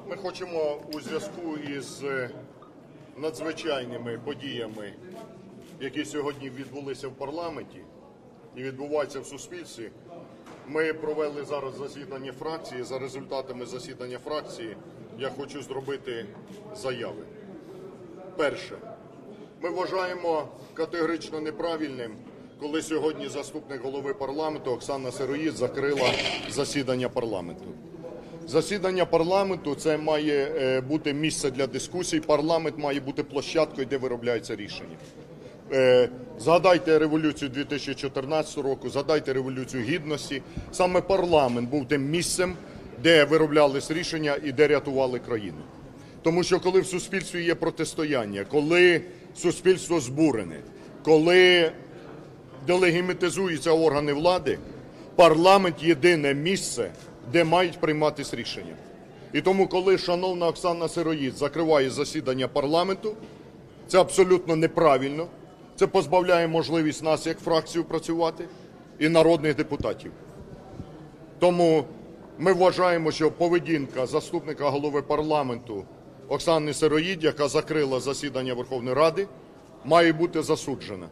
Ми хочемо у зв'язку із надзвичайними подіями, які сьогодні відбулися в парламенті і відбуваються в суспільстві, ми провели зараз засідання фракції. За результатами засідання фракції я хочу зробити заяви. Перше. Ми вважаємо категорично неправильним, коли сьогодні заступник голови парламенту Оксана Сироїд закрила засідання парламенту. Засідання парламенту – це має бути місце для дискусій, парламент має бути площадкою, де виробляються рішення. Згадайте Революцію 2014 року, згадайте Революцію Гідності. Саме парламент був тим місцем, де вироблялись рішення і де рятували країну. Тому що коли в суспільстві є протистояння, коли суспільство збурене, коли делегітимізуються органи влади, парламент – єдине місце, де мають прийматись рішення. І тому, коли шановна Оксана Сироїд закриває засідання парламенту, це абсолютно неправильно, це позбавляє можливість нас, як фракцію, працювати і народних депутатів. Тому ми вважаємо, що поведінка заступника голови парламенту Оксани Сироїд, яка закрила засідання Верховної Ради, має бути засуджена.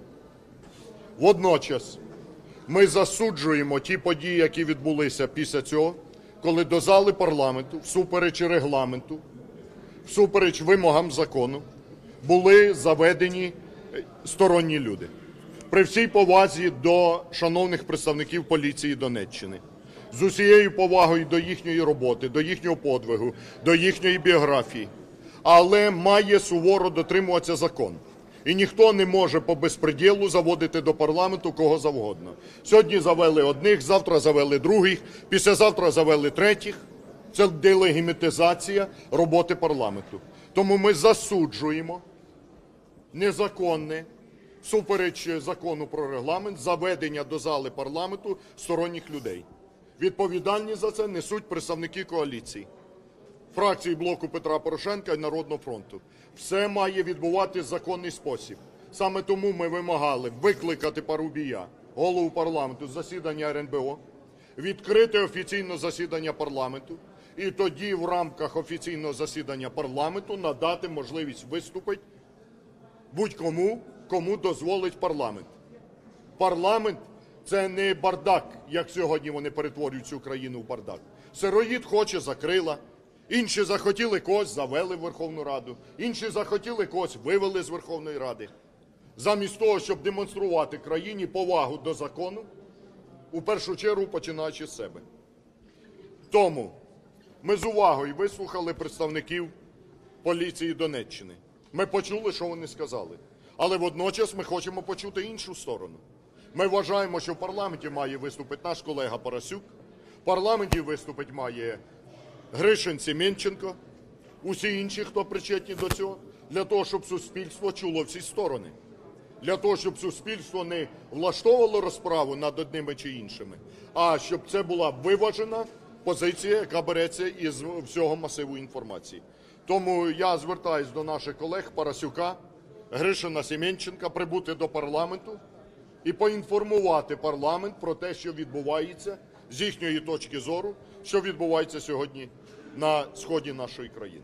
Водночас ми засуджуємо ті події, які відбулися після цього, коли до зали парламенту, всупереч регламенту, всупереч вимогам закону, були заведені сторонні люди. При всій повазі до шановних представників поліції Донеччини, з усією повагою до їхньої роботи, до їхнього подвигу, до їхньої біографії, але має суворо дотримуватися закон. І ніхто не може по безпреділу заводити до парламенту кого завгодно. Сьогодні завели одних, завтра завели других, післязавтра завели третіх. Це делегітимізація роботи парламенту. Тому ми засуджуємо незаконне, всупереч закону про регламент, заведення до зали парламенту сторонніх людей. Відповідальність за це несуть представники коаліції, фракції Блоку Петра Порошенка і Народного фронту. Все має відбуватися в законний спосіб. Саме тому ми вимагали викликати Парубія, голову парламенту, з засідання РНБО, відкрити офіційне засідання парламенту і тоді в рамках офіційного засідання парламенту надати можливість виступити будь-кому, кому дозволить парламент. Парламент – це не бардак, як сьогодні вони перетворюють цю країну в бардак. Сироїд хоче – закрила. Інші захотіли когось – завели в Верховну Раду. Інші захотіли когось – вивели з Верховної Ради. Замість того, щоб демонструвати країні повагу до закону, у першу чергу починаючи з себе. Тому ми з увагою вислухали представників поліції Донеччини. Ми почули, що вони сказали. Але водночас ми хочемо почути іншу сторону. Ми вважаємо, що в парламенті має виступити наш колега Парасюк, в парламенті виступити має Гришин, Семенченко, усі інші, хто причетні до цього, для того, щоб суспільство чуло всі сторони. Для того, щоб суспільство не влаштовувало розправу над одними чи іншими, а щоб це була виважена позиція, яка береться із всього масиву інформації. Тому я звертаюсь до наших колег Парасюка, Гришина, Семенченка прибути до парламенту і поінформувати парламент про те, що відбувається з їхньої точки зору, що відбувається сьогодні на сході нашої країни.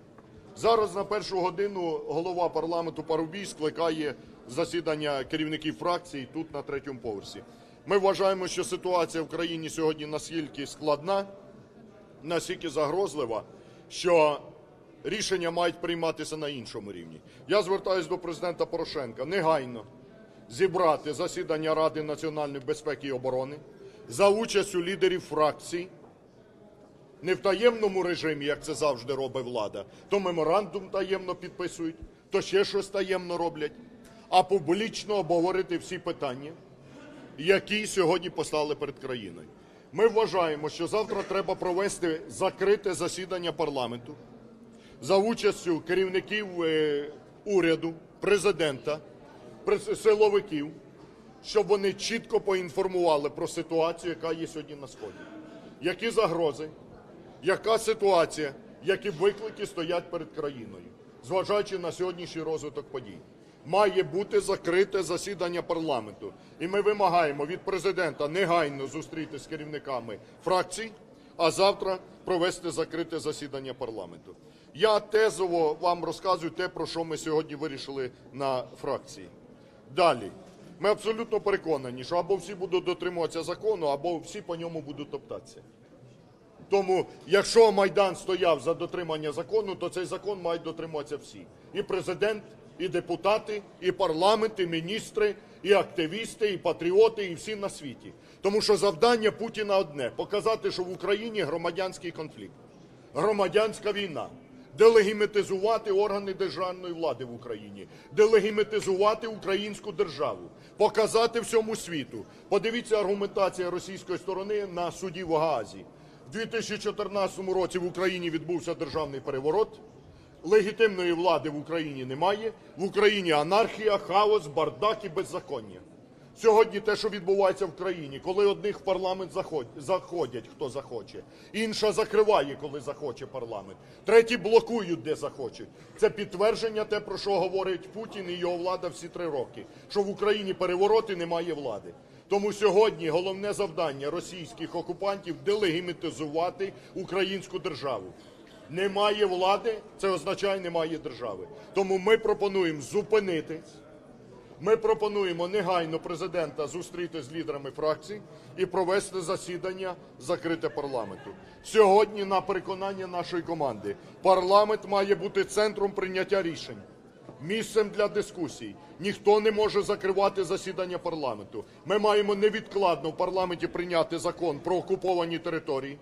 Зараз на першу годину голова парламенту Парубій скликає засідання керівників фракцій тут на третьому поверсі. Ми вважаємо, що ситуація в країні сьогодні настільки складна, настільки загрозлива, що рішення мають прийматися на іншому рівні. Я звертаюся до президента Порошенка негайно зібрати засідання Ради національної безпеки і оборони за участю лідерів фракцій, не в таємному режимі, як це завжди робить влада, то меморандум таємно підписують, то ще щось таємно роблять, а публічно обговорити всі питання, які сьогодні постали перед країною. Ми вважаємо, що завтра треба провести закрите засідання парламенту за участю керівників уряду, президента, силовиків, щоб вони чітко поінформували про ситуацію, яка є сьогодні на Сході. Які загрози, яка ситуація, які виклики стоять перед країною, зважаючи на сьогоднішній розвиток подій. Має бути закрите засідання парламенту. І ми вимагаємо від президента негайно зустрітися з керівниками фракцій, а завтра провести закрите засідання парламенту. Я тезово вам розказую те, про що ми сьогодні вирішили на фракції. Далі. Ми абсолютно переконані, що або всі будуть дотримуватися закону, або всі по ньому будуть топтатися. Тому, якщо Майдан стояв за дотримання закону, то цей закон мають дотримуватися всі. І президент, і депутати, і парламент, і міністри, і активісти, і патріоти, і всі на світі. Тому що завдання Путіна одне – показати, що в Україні громадянський конфлікт, громадянська війна, делегімітизувати органи державної влади в Україні, делегімітизувати українську державу, показати всьому світу. Подивіться аргументація російської сторони на суді в Гаазі. У 2014 році в Україні відбувся державний переворот, легітимної влади в Україні немає, в Україні анархія, хаос, бардак і беззаконня. Сьогодні те, що відбувається в країні, коли одних в парламент заходять, хто захоче, інша закриває, коли захоче парламент, треті блокують, де захочуть. Це підтвердження те, про що говорить Путін і його влада всі 3 роки, що в Україні переворот і немає влади. Тому сьогодні головне завдання російських окупантів – делегімітизувати українську державу. Немає влади – це означає немає держави. Тому ми пропонуємо зупинитись. Ми пропонуємо негайно президента зустріти з лідерами фракцій і провести засідання закрите парламенту. Сьогодні, на переконання нашої команди, парламент має бути центром прийняття рішень, місцем для дискусій. Ніхто не може закривати засідання парламенту. Ми маємо невідкладно в парламенті прийняти закон про окуповані території,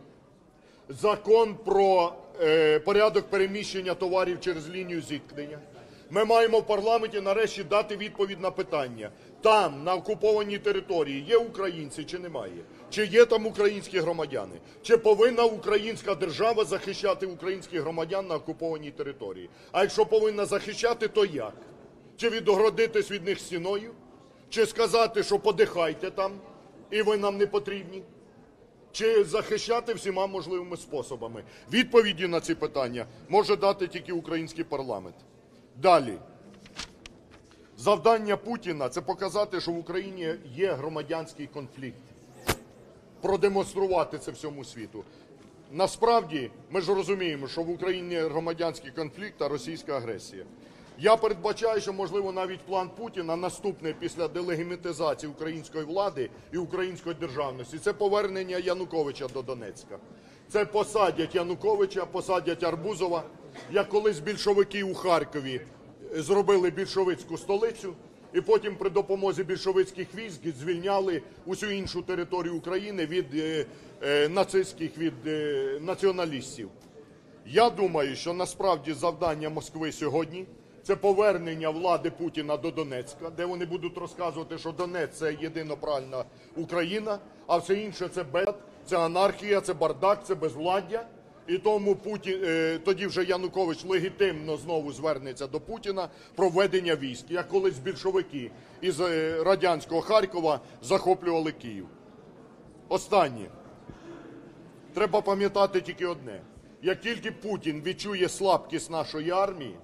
закон про порядок переміщення товарів через лінію зіткнення. Ми маємо в парламенті нарешті дати відповідь на питання. Там, на окупованій території, є українці чи немає? Чи є там українські громадяни? Чи повинна українська держава захищати українських громадян на окупованій території? А якщо повинна захищати, то як? Чи відгородитись від них стіною? Чи сказати, що подихайте там, і ви нам не потрібні? Чи захищати всіма можливими способами? Відповіді на ці питання може дати тільки український парламент. Далі. Завдання Путіна – це показати, що в Україні є громадянський конфлікт. Продемонструвати це всьому світу. Насправді, ми ж розуміємо, що в Україні громадянський конфлікт, а російська агресія. Я передбачаю, що, можливо, навіть план Путіна наступний після делегімітизації української влади і української державності – це повернення Януковича до Донецька. Це посадять Януковича, посадять Арбузова, як колись більшовики у Харкові зробили більшовицьку столицю, і потім при допомозі більшовицьких військ звільняли усю іншу територію України від нацистських, від націоналістів. Я думаю, що насправді завдання Москви сьогодні – це повернення влади Путіна до Донецька, де вони будуть розказувати, що Донець – це єдино правильна Україна, а все інше – це безлад, це анархія, це бардак, це безвладдя. І тому тоді вже Янукович легітимно знову звернеться до Путіна про введення військ, як колись більшовики із радянського Харкова захоплювали Київ. Останнє. Треба пам'ятати тільки одне. Як тільки Путін відчує слабкість нашої армії,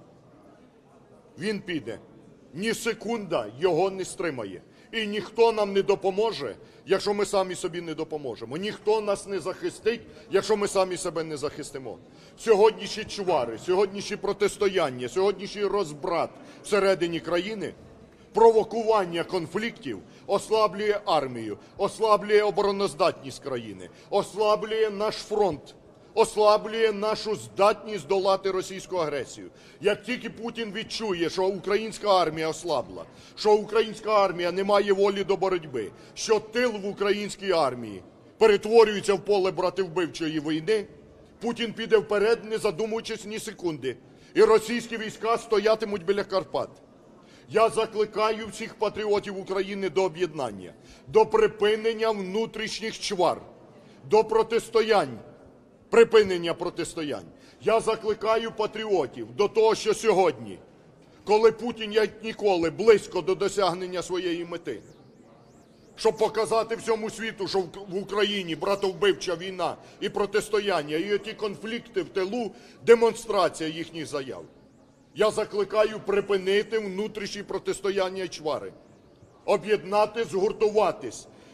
він піде. Ні секунда його не стримає. І ніхто нам не допоможе, якщо ми самі собі не допоможемо. Ніхто нас не захистить, якщо ми самі себе не захистимо. Сьогоднішні чвари, сьогоднішні протистояння, сьогоднішній розбрат всередині країни, провокування конфліктів ослаблює армію, ослаблює обороноздатність країни, ослаблює наш фронт, ослаблює нашу здатність долати російську агресію. Як тільки Путін відчує, що українська армія ослабла, що українська армія не має волі до боротьби, що тил в українській армії перетворюється в поле братовбивчої війни, Путін піде вперед, не задумуючись ні секунди. І російські війська стоятимуть біля Карпат. Я закликаю всіх патріотів України до об'єднання, до припинення внутрішніх чвар, до протистоянь, припинення протистоянь. Я закликаю патріотів до того, що сьогодні, коли Путін як ніколи близько до досягнення своєї мети, щоб показати всьому світу, що в Україні братовбивча війна і протистояння, і ті конфлікти в тилу – демонстрація їхніх заяв. Я закликаю припинити внутрішні протистояння і чвари, об'єднати, згуртуватись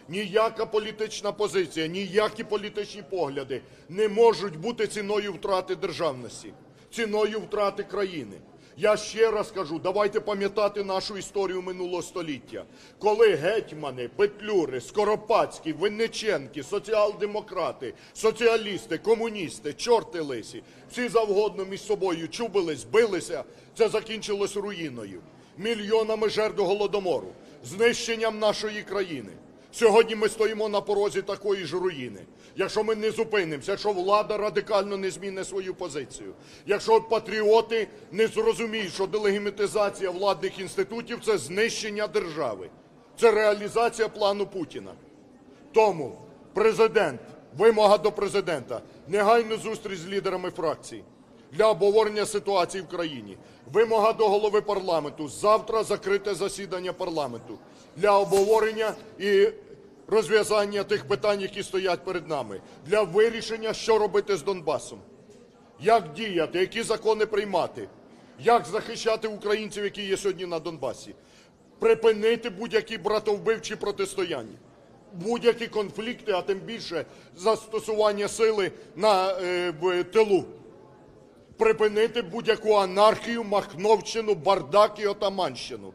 Ніяка політична позиція, ніякі політичні погляди не можуть бути ціною втрати державності, ціною втрати країни. Я ще раз кажу, давайте пам'ятати нашу історію минулого століття, коли гетьмани, петлюри, Скоропадський, Винниченки, соціал-демократи, соціалісти, комуністи, чорти лисі, всі завгодно між собою чубились, билися, це закінчилось руїною, мільйонами жертв Голодомору, знищенням нашої країни. Сьогодні ми стоїмо на порозі такої ж руїни. Якщо ми не зупинимося, якщо влада радикально не змінить свою позицію, якщо патріоти не зрозуміють, що делегітимізація владних інститутів – це знищення держави, це реалізація плану Путіна. Тому президент, вимога до президента – негайну зустріч з лідерами фракцій для обговорення ситуації в країні. Вимога до голови парламенту – завтра закрите засідання парламенту для обговорення і розв'язання тих питань, які стоять перед нами, для вирішення, що робити з Донбасом, як діяти, які закони приймати, як захищати українців, які є сьогодні на Донбасі, припинити будь-які братовбивчі протистояння, будь-які конфлікти, а тим більше застосування сили в тилу, припинити будь-яку анархію, махновщину, бардак і отаманщину.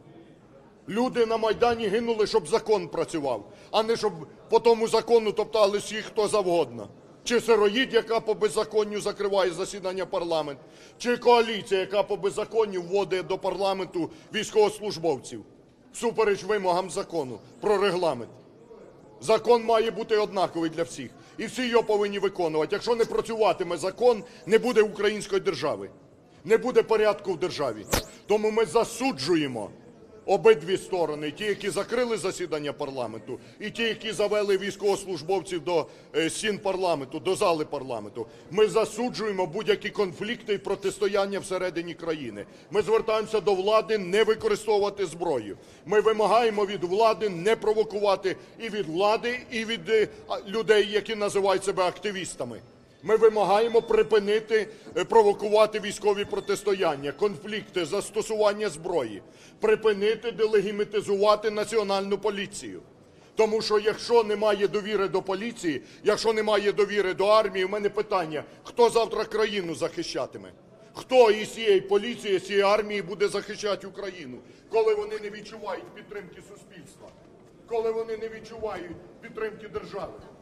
Люди на Майдані гинули, щоб закон працював, а не щоб по тому закону топтали всіх, хто завгодно. Чи сироїд, яка по беззаконню закриває засідання парламенту, чи коаліція, яка по беззаконню вводить до парламенту військовослужбовців, всупереч вимогам закону про регламент. Закон має бути однаковий для всіх, і всі його повинні виконувати. Якщо не працюватиме закон, не буде української держави, не буде порядку в державі. Тому ми засуджуємо обидві сторони, ті, які закрили засідання парламенту, і ті, які завели військовослужбовців до стін парламенту, до зали парламенту. Ми засуджуємо будь-які конфлікти і протистояння всередині країни. Ми звертаємося до влади не використовувати зброю. Ми вимагаємо від влади не провокувати і від влади, і від людей, які називають себе активістами. Ми вимагаємо припинити провокувати військові протистояння, конфлікти, застосування зброї, припинити делегітимізувати Національну поліцію. Тому що якщо немає довіри до поліції, якщо немає довіри до армії, в мене питання, хто завтра країну захищатиме? Хто із цієї поліції, з цієї армії буде захищати Україну, коли вони не відчувають підтримки суспільства, коли вони не відчувають підтримки держави?